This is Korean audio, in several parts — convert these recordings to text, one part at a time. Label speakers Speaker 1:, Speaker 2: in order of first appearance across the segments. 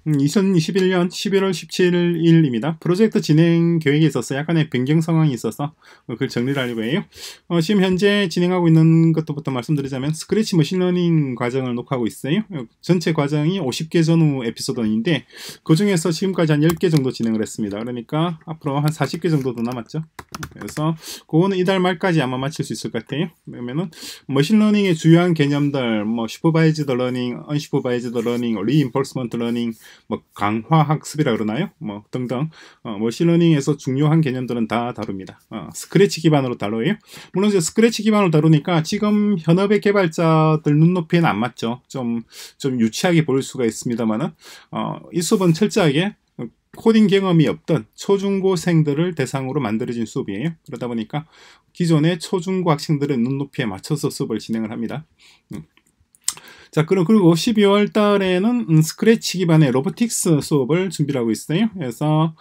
Speaker 1: 2021년 11월 17일입니다. 프로젝트 진행 계획에 있어서 약간의 변경 상황이 있어서 그걸 정리를 하려고 해요. 지금 현재 진행하고 있는 것부터 말씀드리자면 스크래치 머신러닝 과정을 녹화하고 있어요. 전체 과정이 50개 전후 에피소드인데 그 중에서 지금까지 한 10개 정도 진행을 했습니다. 그러니까 앞으로 한 40개 정도 더 남았죠. 그래서 그거는 이달 말까지 아마 마칠 수 있을 것 같아요. 그러면은 머신러닝의 주요한 개념들, 뭐 슈퍼바이즈드 러닝, 언슈퍼바이즈드 러닝, 리인포스먼트 러닝, 뭐 강화 학습이라 그러나요? 뭐 등등 머신러닝에서 중요한 개념들은 다 다룹니다. 스크래치 기반으로 다뤄요. 물론 이제 스크래치 기반으로 다루니까 지금 현업의 개발자들 눈높이에는 안 맞죠. 좀 유치하게 보일 수가 있습니다만은 이 수업은 철저하게 코딩 경험이 없던 초중고생들을 대상으로 만들어진 수업이에요. 그러다 보니까 기존의 초중고 학생들의 눈높이에 맞춰서 수업을 진행을 합니다. 자, 그리고 12월 달에는 스크래치 기반의 로보틱스 수업을 준비를 하고 있어요. 그래서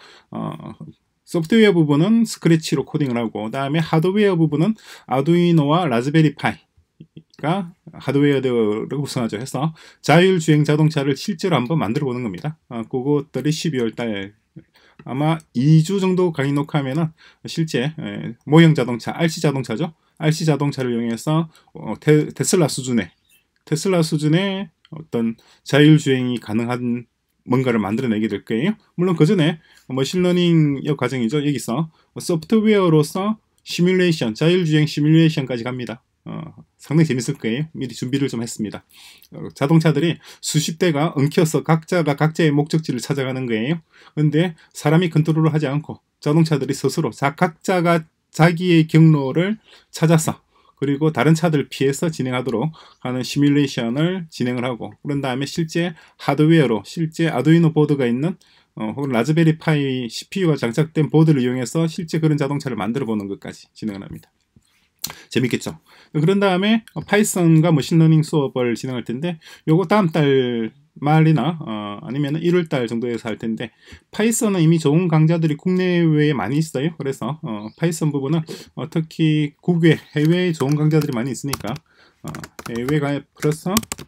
Speaker 1: 소프트웨어 부분은 스크래치로 코딩을 하고, 그 다음에 하드웨어 부분은 아두이노와 라즈베리 파이가 하드웨어를 구성하죠. 해서 자율주행 자동차를 실제로 한번 만들어 보는 겁니다. 그것들이 12월 달 아마 2주 정도 강의 녹화하면은 실제 모형 자동차, RC 자동차죠. RC 자동차를 이용해서 테슬라 수준의 어떤 자율주행이 가능한 뭔가를 만들어내게 될 거예요. 물론 그 전에 머신러닝 과정이죠. 여기서 소프트웨어로서 시뮬레이션, 자율주행 시뮬레이션까지 갑니다. 상당히 재밌을 거예요. 미리 준비를 좀 했습니다. 자동차들이 수십 대가 엉켜서 각자가 각자의 목적지를 찾아가는 거예요. 그런데 사람이 컨트롤을 하지 않고 자동차들이 스스로 각자가 자기의 경로를 찾아서 그리고 다른 차들 피해서 진행하도록 하는 시뮬레이션을 진행을 하고, 그런 다음에 실제 하드웨어로 실제 아두이노 보드가 있는 혹은 라즈베리 파이 CPU가 장착된 보드를 이용해서 실제 그런 자동차를 만들어 보는 것까지 진행을 합니다. 재밌겠죠. 그런 다음에 파이썬과 머신러닝 수업을 진행할 텐데, 요거 다음 달 말이나 아니면 1월 달 정도에서 할 텐데, 파이썬은 이미 좋은 강좌들이 국내외에 많이 있어요. 그래서 파이썬 부분은 특히 국외, 해외에 좋은 강좌들이 많이 있으니까 해외가 플러스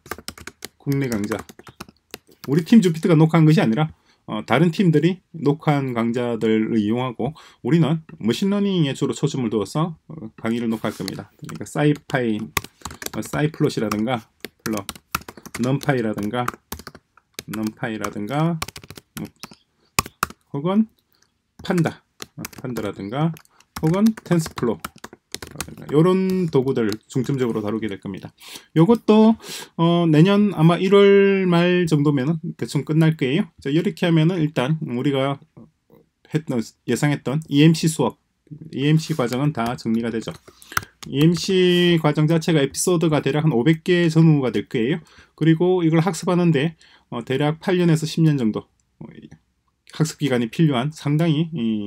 Speaker 1: 국내 강좌, 우리 팀 주피터가 녹화한 것이 아니라 다른 팀들이 녹화한 강좌들을 이용하고, 우리는 머신러닝에 주로 초점을 두어서 강의를 녹화할 겁니다. 그러니까 사이파이, 사이플롯이라든가 넘파이라든가 혹은 판다라든가 혹은 텐스플로 이런 도구들 중점적으로 다루게 될 겁니다. 이것도 내년 아마 1월 말 정도면 대충 끝날 거예요. 자, 이렇게 하면은 일단 우리가 예상했던 EMC 과정은 다 정리가 되죠. EMC 과정 자체가 에피소드가 대략 한 500개 전후가 될 거예요. 그리고 이걸 학습하는데 대략 8년에서 10년 정도 학습 기간이 필요한 상당히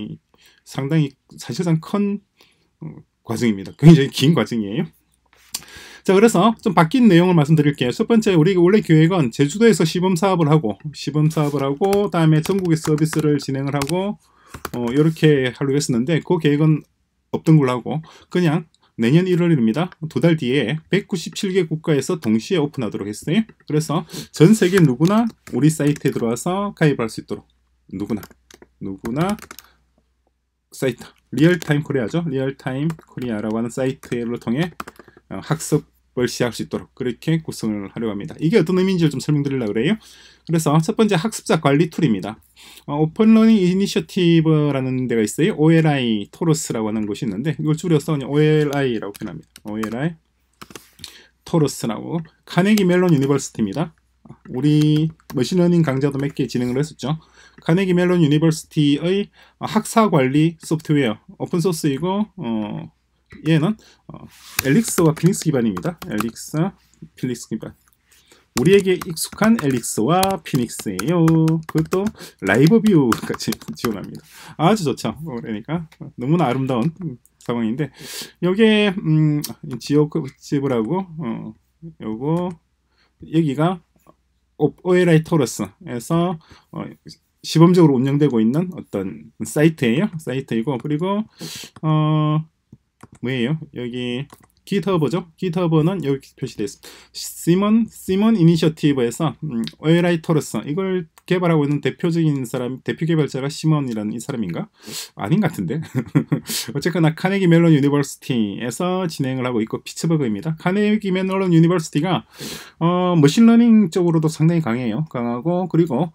Speaker 1: 사실상 큰 과정입니다. 굉장히 긴 과정이에요. 자, 그래서 좀 바뀐 내용을 말씀드릴게요. 첫 번째, 우리가 원래 계획은 제주도에서 시범 사업을 하고 다음에 전국의 서비스를 진행을 하고 이렇게 하려고 했었는데, 그 계획은 없던 걸로 하고 그냥 내년 1월입니다. 2달 뒤에 197개 국가에서 동시에 오픈하도록 했어요. 그래서 전 세계 누구나 우리 사이트에 들어와서 가입할 수 있도록 누구나 사이트, 리얼타임 코리아죠. 리얼타임 코리아라고 하는 사이트를 통해 학습을 시작할 수 있도록 그렇게 구성을 하려고 합니다. 이게 어떤 의미인지를 좀 설명드리려고 그래요. 그래서 첫 번째 학습자 관리 툴입니다. 오픈러닝 이니셔티브라는 데가 있어요. OLI 토러스라고 하는 곳이 있는데, 이걸 줄여서 OLI라고 표현합니다. OLI 토러스라고, 카네기 멜론 유니버시티입니다. 우리 머신러닝 강좌도 몇 개 진행을 했었죠. 카네기 멜론 유니버시티의 학사 관리 소프트웨어, 오픈소스이고 얘는 엘릭스와 피닉스 기반입니다. 엘릭스, 피닉스 기반. 우리에게 익숙한 엘릭스와 피닉스예요. 그것도 라이브 뷰 같이 지원합니다. 아주 좋죠. 그러니까 너무나 아름다운 상황인데, 여기에 지오집을하고 요거 여기가 OLI 토러스에서 시범적으로 운영되고 있는 어떤 사이트이고, 그리고 뭐예요? 여기 GitHub죠. GitHub는 여기 표시되어 있습니다. 시몬 이니셔티브에서 OLI 토러스 이걸 개발하고 있는 대표적인 사람, 대표 개발자가 시몬이라는 이 사람인가? 아닌 것 같은데. 어쨌거나 카네기 멜론 유니버시티에서 진행을 하고 있고 피츠버그입니다. 카네기 멜론 유니버시티가 머신러닝 쪽으로도 상당히 강하고 그리고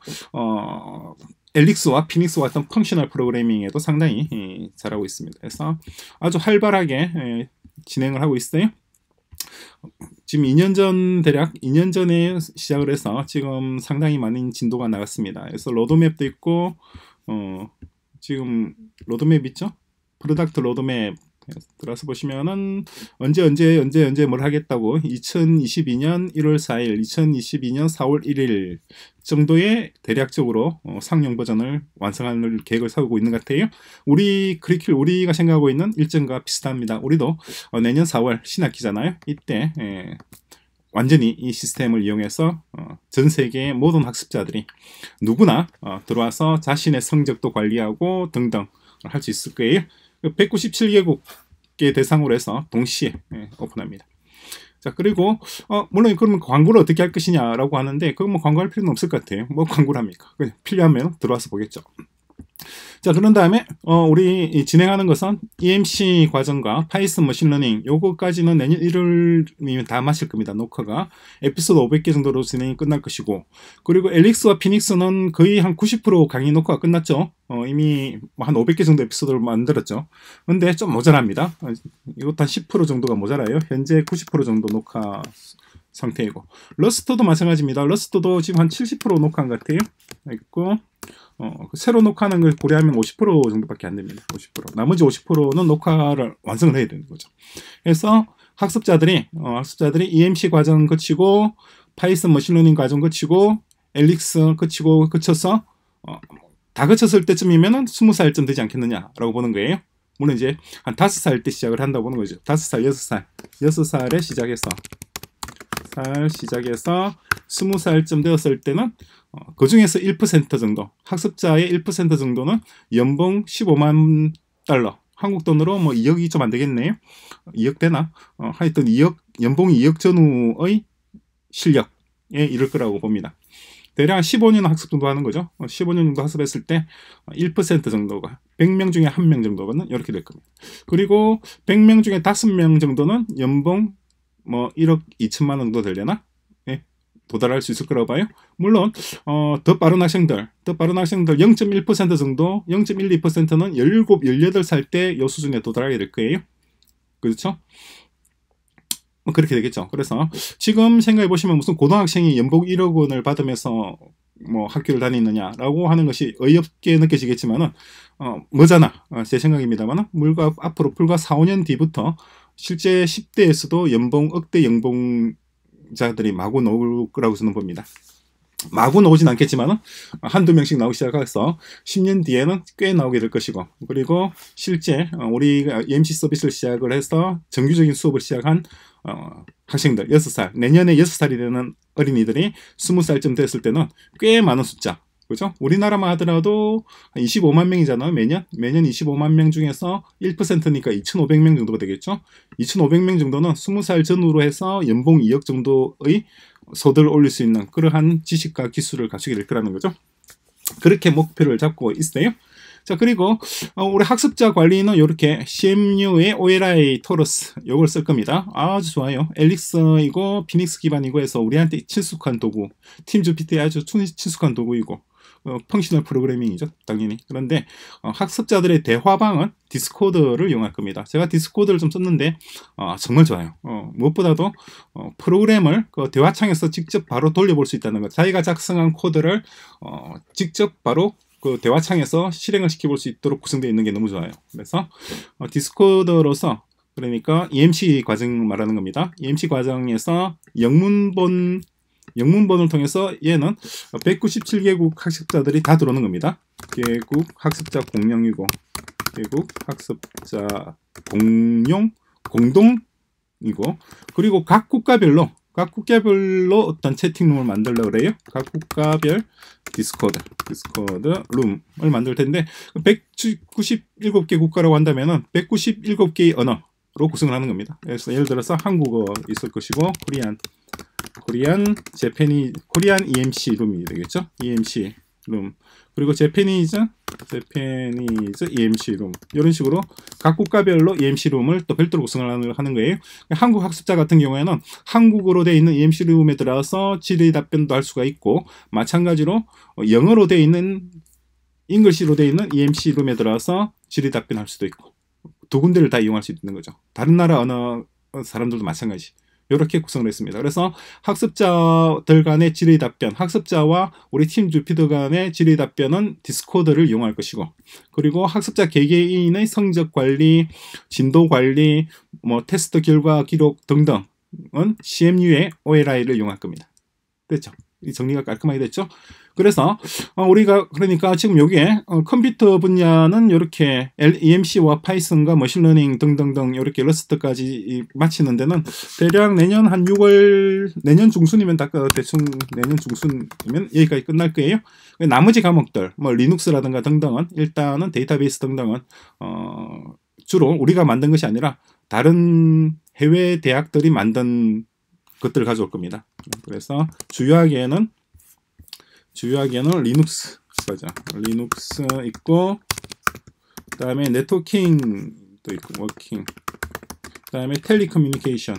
Speaker 1: 엘릭스와 피닉스와 같은 펑셔널 프로그래밍에도 상당히 잘하고 있습니다. 그래서 아주 활발하게 진행을 하고 있어요. 지금 2년 전 대략 2년 전에 시작을 해서 지금 상당히 많은 진도가 나갔습니다. 그래서 로드맵도 있고 지금 로드맵 있죠? 프로덕트 로드맵 들어서 보시면은 언제 뭘 하겠다고 2022년 1월 4일, 2022년 4월 1일 정도에 대략적으로 상용 버전을 완성할 계획을 세우고 있는 것 같아요. 우리가 생각하고 있는 일정과 비슷합니다. 우리도 내년 4월 신학기잖아요. 이때 완전히 이 시스템을 이용해서 전 세계의 모든 학습자들이 누구나 들어와서 자신의 성적도 관리하고 등등 할 수 있을 거예요. 197개국의 대상으로 해서 동시에 오픈합니다. 자, 그리고 물론 그러면 광고를 어떻게 할 것이냐라고 하는데 그건 뭐 광고할 필요는 없을 것 같아요. 뭐 광고를 합니까? 그냥 필요하면 들어와서 보겠죠. 자, 그런 다음에 우리 진행하는 것은 EMC 과정과 파이썬 머신러닝 요거까지는 내년 1월이면 다 마칠 겁니다. 녹화가 에피소드 500개 정도로 진행이 끝날 것이고, 그리고 엘릭스와 피닉스는 거의 한 90% 강의 녹화가 끝났죠. 이미 한 500개 정도 에피소드를 만들었죠. 근데 좀 모자랍니다. 이것도 한 10% 정도가 모자라요. 현재 90% 정도 녹화 상태이고, 러스트도 마찬가지입니다. 러스트도 지금 한 70% 녹화한 것 같아요. 있고 새로 녹화하는 걸 고려하면 50% 정도밖에 안 됩니다. 50%. 나머지 50%는 녹화를 완성을 해야 되는 거죠. 그래서 학습자들이 EMC 과정 거치고 파이썬 머신러닝 과정 거치고 엘릭스 거쳐서 다 거쳤을 때쯤이면은 20살쯤 되지 않겠느냐라고 보는 거예요. 물론 이제 한 5살 때 시작을 한다고 보는 거죠. 5살, 6살에 시작해서 20살쯤 되었을 때는 그 중에서 1% 정도, 학습자의 1% 정도는 연봉 15만 달러, 한국 돈으로 뭐 2억이 좀 안 되겠네요. 2억 되나? 하여튼 연봉이 2억 전후의 실력에 이를 거라고 봅니다. 대략 15년 학습 정도 하는 거죠. 15년 정도 학습했을 때 1% 정도가 100명 중에 1명 정도는 이렇게 될 겁니다. 그리고 100명 중에 5명 정도는 연봉 뭐 1억 2천만 원 정도 되려나? 도달할 수 있을 거라고 봐요. 물론 더 빠른 학생들 0.1% 정도, 0.12%는 17, 18살 때 이 수준에 도달하게 될 거예요. 그렇죠? 뭐 그렇게 되겠죠. 그래서 지금 생각해 보시면 무슨 고등학생이 연봉 1억 원을 받으면서 뭐 학교를 다니느냐라고 하는 것이 어이없게 느껴지겠지만은 뭐잖아. 제 생각입니다만은 앞으로 불과 4, 5년 뒤부터 실제 10대에서도 억대 연봉자들이 마구 나올 거라고 저는 봅니다. 마구 나오진 않겠지만 한두 명씩 나오기 시작해서 10년 뒤에는 꽤 나오게 될 것이고, 그리고 실제 우리가 EMC 서비스를 시작을 해서 정규적인 수업을 시작한 학생들 6살, 내년에 6살이 되는 어린이들이 20살쯤 됐을 때는 꽤 많은 숫자, 그죠? 우리나라만 하더라도 25만 명이잖아요. 매년 25만 명 중에서 1%니까 2,500명 정도가 되겠죠. 2,500명 정도는 20살 전후로 해서 연봉 2억 정도의 소득을 올릴 수 있는 그러한 지식과 기술을 갖추게 될 거라는 거죠. 그렇게 목표를 잡고 있어요. 자, 그리고 우리 학습자 관리는 이렇게 CMU의 OLI 토러스 이걸 쓸 겁니다. 아주 좋아요. 엘릭스이고 피닉스 기반이고 해서 우리한테 친숙한 도구, 팀GPT에 아주 친숙한 도구이고 펑셔널 프로그래밍이죠, 당연히. 그런데 학습자들의 대화방은 디스코드를 이용할 겁니다. 제가 디스코드를 좀 썼는데 정말 좋아요. 무엇보다도 프로그램을 그 대화창에서 직접 바로 돌려볼 수 있다는 것, 자기가 작성한 코드를 직접 바로 그 대화창에서 실행을 시켜볼 수 있도록 구성되어 있는 게 너무 좋아요. 그래서 디스코드로서, 그러니까 EMC 과정 말하는 겁니다. EMC 과정에서 영문본을 통해서 얘는 197개국 학습자들이 다 들어오는 겁니다. 개국 학습자 공용이고, 개국 학습자 공동이고, 그리고 각 국가별로 어떤 채팅룸을 만들려고 그래요. 각 국가별 디스코드 룸을 만들 텐데, 197개 국가라고 한다면은 197개의 언어, 구성을 하는 겁니다. 그래서 예를 들어서 한국어 있을 것이고 코리안 EMC 룸이 되겠죠. EMC 룸. 그리고 제페니즈 EMC 룸. 이런 식으로 각 국가별로 EMC 룸을 또 별도로 구성을 하는 거예요. 한국 학습자 같은 경우에는 한국어로 되어 있는 EMC 룸에 들어가서 질의 답변도 할 수가 있고, 마찬가지로 영어로 되어 있는 잉글시로 되어 있는 EMC 룸에 들어가서 질의 답변할 수도 있고, 두 군데를 다 이용할 수 있는 거죠. 다른 나라 언어 사람들도 마찬가지. 이렇게 구성을 했습니다. 그래서 학습자들 간의 질의 답변, 학습자와 우리 팀 주피더 간의 질의 답변은 디스코드를 이용할 것이고, 그리고 학습자 개개인의 성적 관리, 진도 관리, 뭐 테스트 결과 기록 등등은 CMU의 OLI를 이용할 겁니다. 됐죠? 이 정리가 깔끔하게 됐죠? 그래서 우리가 그러니까 지금 여기에 컴퓨터 분야는 이렇게 EMC와 파이썬과 머신러닝 등등등 이렇게 러스트까지 마치는 데는 대략 내년 한 6월 내년 중순이면 대충 내년 중순이면 여기까지 끝날 거예요. 나머지 과목들 뭐 리눅스라든가 등등은 일단은 데이터베이스 등등은 주로 우리가 만든 것이 아니라 다른 해외 대학들이 만든 것들을 가져올 겁니다. 그래서 주요하게는 리눅스 있고, 그 다음에 네트워킹도 있고, 워킹, 그 다음에 텔리커뮤니케이션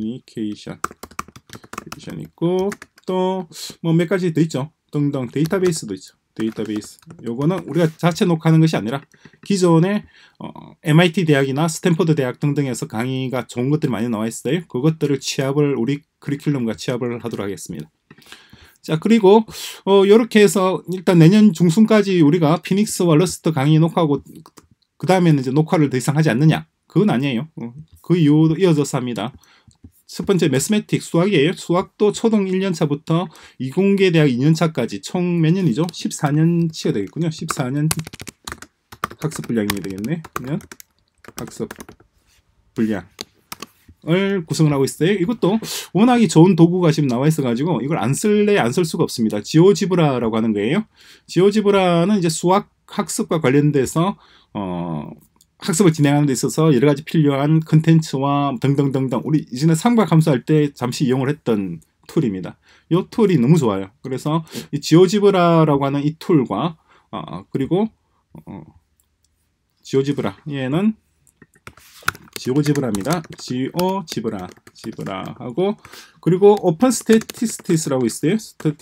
Speaker 1: 있고, 또 뭐 몇 가지 더 있죠. 등등. 데이터베이스도 있죠. 데이터베이스. 요거는 우리가 자체 녹화하는 것이 아니라 기존에 MIT 대학이나 스탠퍼드 대학 등등에서 강의가 좋은 것들이 많이 나와 있어요. 그것들을 우리 커리큘럼과 취합을 하도록 하겠습니다. 자, 그리고 이렇게 해서 일단 내년 중순까지 우리가 피닉스와 러스트 강의 녹화하고 그 다음에는 이제 녹화를 더 이상 하지 않느냐? 그건 아니에요. 그 이후 이어져서 합니다. 첫 번째 매스매틱 수학이에요. 수학도 초등 1년차부터 이공계 대학 2년차까지 총 몇 년이죠? 14년치가 되겠군요. 14년 학습 분량이 되겠네. 그러면 학습 분량을 구성을 하고 있어요. 이것도 워낙에 좋은 도구가 지금 나와 있어가지고 이걸 안 쓸래 안 쓸 수가 없습니다. 지오지브라라고 하는 거예요. 지오지브라는 이제 수학 학습과 관련돼서 학습을 진행하는 데 있어서 여러 가지 필요한 컨텐츠와 등등등등 우리 이전에 삼각함수 할 때 잠시 이용을 했던 툴입니다. 이 툴이 너무 좋아요. 그래서 이 지오지브라라고 하는 이 툴과 그리고 지오지브라 얘는 지오지브라입니다. 지브라하고 그리고 오픈 스태티스틱스라고 있어요.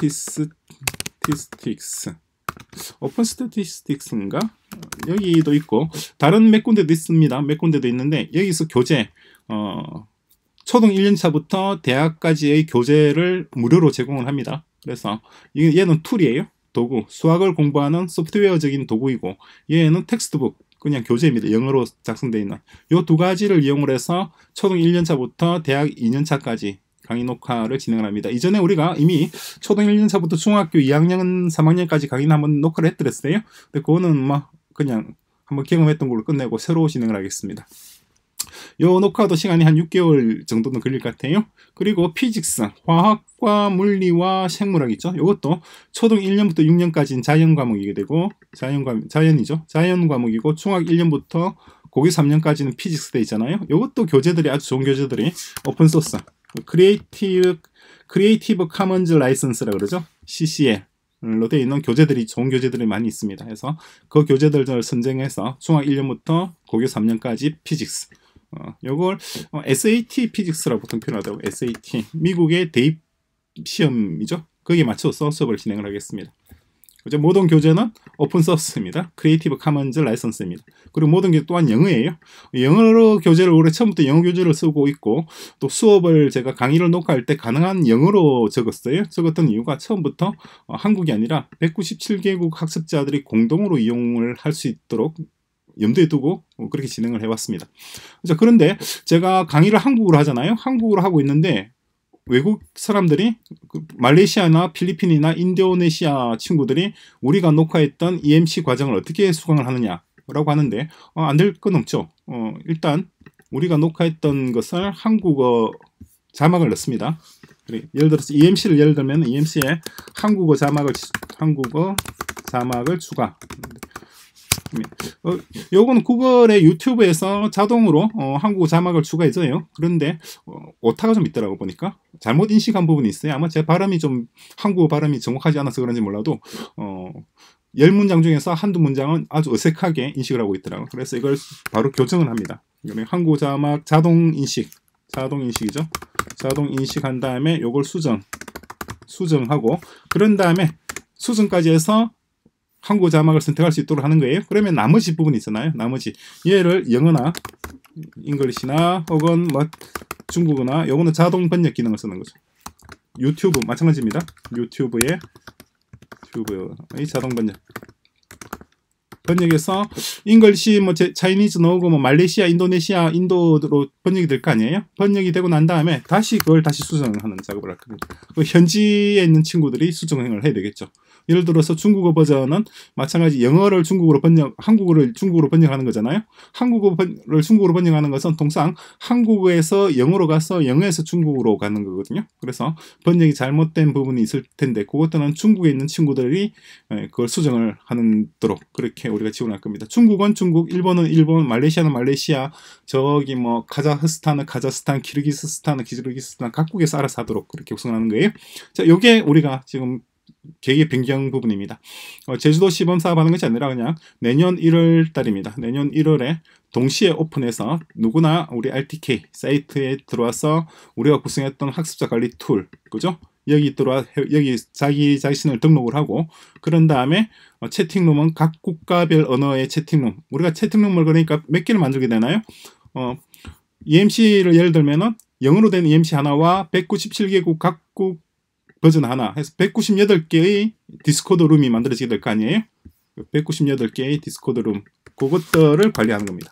Speaker 1: 오픈 스태티스틱스인가? 여기도 있고 다른 몇 군데도 있습니다. 몇 군데도 있는데 여기서 교재 초등 1년차부터 대학까지의 교재를 무료로 제공을 합니다. 그래서 얘는 툴이에요. 도구. 수학을 공부하는 소프트웨어적인 도구이고 얘는 텍스트북 그냥 교재입니다. 영어로 작성되어 있는 이 두 가지를 이용을 해서 초등 1년차부터 대학 2년차까지 강의 녹화를 진행을 합니다. 이전에 우리가 이미 초등 1년차부터 중학교 2학년, 3학년까지 강의는 한번 녹화를 해드렸어요. 근데 그거는 뭐 그냥 한번 경험했던 걸로 끝내고 새로 진행을 하겠습니다. 요 녹화도 시간이 한 6개월 정도는 걸릴 것 같아요. 그리고 피직스, 화학과 물리와 생물학 있죠. 이것도 초등 1년부터 6년까지는 자연 과목이게 되고 자연 과목이고 중학 1년부터 고교 3년까지는 피직스 돼 있잖아요. 이것도 교재들이 아주 좋은 교재들이 오픈소스 크리에이티브 카먼즈 라이선스라고 그러죠. CCL로 되어 있는 교재들이 좋은 교재들이 많이 있습니다. 그래서 그 교재들을 선정해서 중학 1년부터 고교 3년까지 피직스 요걸 SAT 피직스라고 보통 표현하더라고요. SAT 미국의 대입 시험이죠. 거기에 맞춰서 수업을 진행을 하겠습니다. 모든 교재는 오픈소스입니다. 크리에이티브 카먼즈 라이선스입니다. 그리고 모든 게 또한 영어예요. 영어로 교재를 올해 처음부터 영어 교재를 쓰고 있고 또 수업을 제가 강의를 녹화할 때 가능한 영어로 적었던 이유가 처음부터 한국이 아니라 197개국 학습자들이 공동으로 이용을 할 수 있도록 염두에 두고 그렇게 진행을 해왔습니다. 자, 그런데 제가 강의를 한국어로 하잖아요. 한국어로 하고 있는데 외국 사람들이 말레이시아나 필리핀이나 인도네시아 친구들이 우리가 녹화했던 EMC 과정을 어떻게 수강을 하느냐라고 하는데 안 될 건 없죠. 일단 우리가 녹화했던 것을 한국어 자막을 넣습니다. 예를 들어서 EMC를 예를 들면 EMC에 한국어 자막을 추가. 요거는 구글의 유튜브에서 자동으로 한국어 자막을 추가해줘요. 그런데 오타가 좀 있더라고 보니까 잘못 인식한 부분이 있어요. 아마 제 발음이 좀 한국어 발음이 정확하지 않아서 그런지 몰라도 10문장 중에서 한두 문장은 아주 어색하게 인식을 하고 있더라고요. 그래서 이걸 바로 교정을 합니다. 한국어 자막 자동 인식이죠. 자동 인식한 다음에 요걸 수정하고 그런 다음에 수정까지 해서 한국어 자막을 선택할 수 있도록 하는 거예요. 그러면 나머지 부분이 있잖아요. 나머지 얘를 영어나 잉글리시나 혹은 뭐 중국어나 요거는 자동 번역 기능을 쓰는 거죠. 유튜브 마찬가지입니다. 유튜브의 자동 번역에서 잉글리시 뭐 차이니즈 나오고 뭐 말레이시아, 인도네시아, 인도로 번역이 될 거 아니에요? 번역이 되고 난 다음에 그걸 다시 수정하는 작업을 할 겁니다. 현지에 있는 친구들이 수정을 해야 되겠죠. 예를 들어서 중국어 버전은 마찬가지 영어를 중국어로 한국어를 중국어로 번역하는 거잖아요. 한국어를 중국어로 번역하는 것은 통상 한국어에서 영어로 가서 영어에서 중국어로 가는 거거든요. 그래서 번역이 잘못된 부분이 있을 텐데 그것들은 중국에 있는 친구들이 그걸 수정을 하도록 그렇게 우리가 지원할 겁니다. 중국은 중국, 일본은 일본, 말레이시아는 말레이시아, 저기 뭐 카자흐스탄은 카자흐스탄, 키르기스스탄은 키르기스스탄 각국에서 알아서 하도록 그렇게 구성하는 거예요. 자, 요게 우리가 지금 계획의 변경 부분입니다. 제주도 시범 사업하는 것이 아니라 그냥 내년 1월 달입니다. 내년 1월에 동시에 오픈해서 누구나 우리 RTK 사이트에 들어와서 우리가 구성했던 학습자 관리 툴, 그죠? 여기 자기 자신을 등록을 하고 그런 다음에 채팅룸은 각 국가별 언어의 채팅룸. 우리가 채팅룸을 그러니까 몇 개를 만들게 되나요? EMC를 예를 들면은 영어로 된 EMC 하나와 197개국 각국 버전 하나 해서 198개의 디스코드 룸이 만들어지게 될 거 아니에요? 198개의 디스코드 룸 그것들을 관리하는 겁니다.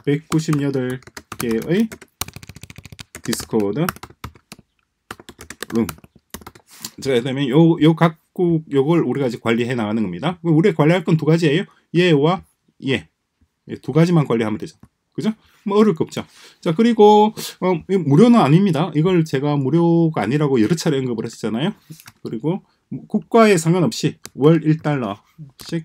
Speaker 1: 198개의 디스코드 룸 제가 되면 요 각국 요걸 우리가 이제 관리해 나가는 겁니다. 우리가 관리할 건 두 가지예요. 얘와 얘. 두 가지만 관리하면 되죠. 그죠? 뭐 어려울 거 없죠. 자, 그리고 무료는 아닙니다. 이걸 제가 무료가 아니라고 여러 차례 언급을 했었잖아요. 그리고 국가에 상관없이 월 1달러씩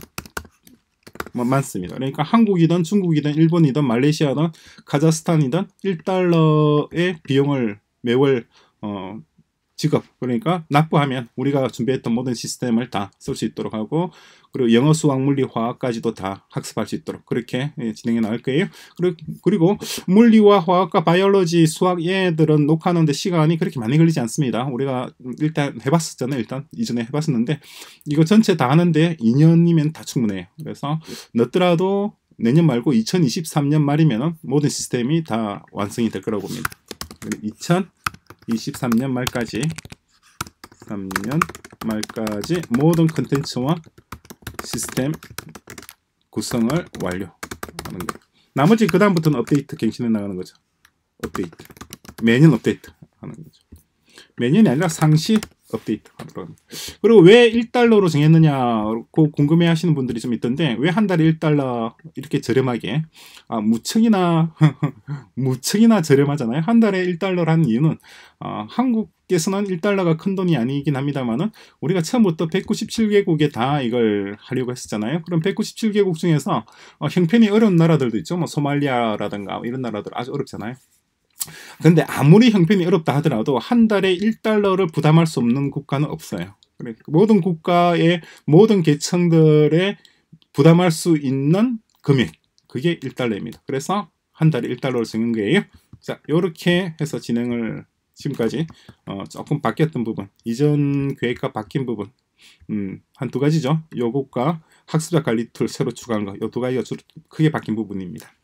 Speaker 1: 많습니다. 그러니까 한국이든 중국이든 일본이든 말레이시아든 카자흐스탄이든 1달러의 비용을 매월 지급, 그러니까 납부하면 우리가 준비했던 모든 시스템을 다 쓸 수 있도록 하고 그리고 영어, 수학, 물리, 화학까지도 다 학습할 수 있도록 그렇게 진행해 나갈 거예요. 그리고 물리와 화학과 바이올로지, 수학 얘들은 녹화하는데 시간이 그렇게 많이 걸리지 않습니다. 우리가 일단 해봤었잖아요. 일단 이전에 해봤었는데 이거 전체 다 하는데 2년이면 다 충분해요. 그래서 늦더라도 내년 말고 2023년 말이면 모든 시스템이 다 완성이 될 거라고 봅니다. 2023년 말까지 모든 컨텐츠와 시스템 구성을 완료하는 거예요. 나머지 그 다음부터는 업데이트 갱신해 나가는 거죠. 매년 업데이트 하는 거죠. 매년이 아니라 상시 업데이트 하도록 합니다. 그리고 왜 1달러로 정했느냐고 궁금해 하시는 분들이 좀 있던데 왜 한 달에 1달러 이렇게 저렴하게 무척이나 저렴하잖아요. 한 달에 1달러라는 이유는 한국에서는 1달러가 큰 돈이 아니긴 합니다만은 우리가 처음부터 197개국에 다 이걸 하려고 했었잖아요. 그럼 197개국 중에서 형편이 어려운 나라들도 있죠. 뭐 소말리아라든가 이런 나라들 아주 어렵잖아요. 근데 아무리 형편이 어렵다 하더라도 한 달에 1달러를 부담할 수 없는 국가는 없어요. 모든 국가의 모든 계층들의 부담할 수 있는 금액 그게 1달러입니다. 그래서 한 달에 1달러를 정한 거예요. 자, 이렇게 해서 진행을 지금까지 조금 바뀌었던 부분, 이전 계획과 바뀐 부분 한 두 가지죠. 요것과 학습자 관리 툴 새로 추가한 거, 이 두 가지가 크게 바뀐 부분입니다.